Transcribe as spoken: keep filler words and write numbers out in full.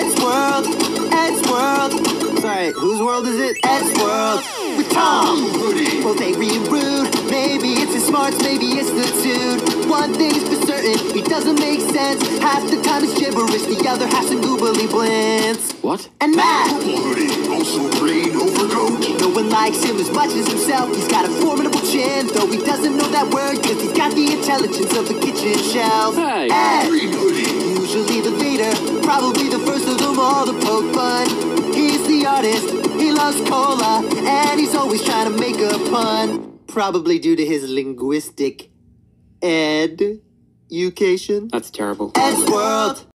Eddsworld, Eddsworld. Sorry, whose world is it? Eddsworld. With Tom, both angry and rude. Maybe it's his smarts, maybe it's the dude. One thing's for certain, he doesn't make sense. Half the time it's gibberish, the other half's in googly blintz. What? And Matt, hoodie, also green overcoat. no one likes him as much as himself. He's got a formidable chin, though he doesn't know that word, cause he's got the intelligence of the kitchen shelf. Hey. Ed, Green hoodie. usually the leader, probably the first of them all to poke fun. He's the artist, he loves cola, and he's always trying to make a pun. Probably due to his linguistic ed-ucation. That's terrible. Eddsworld.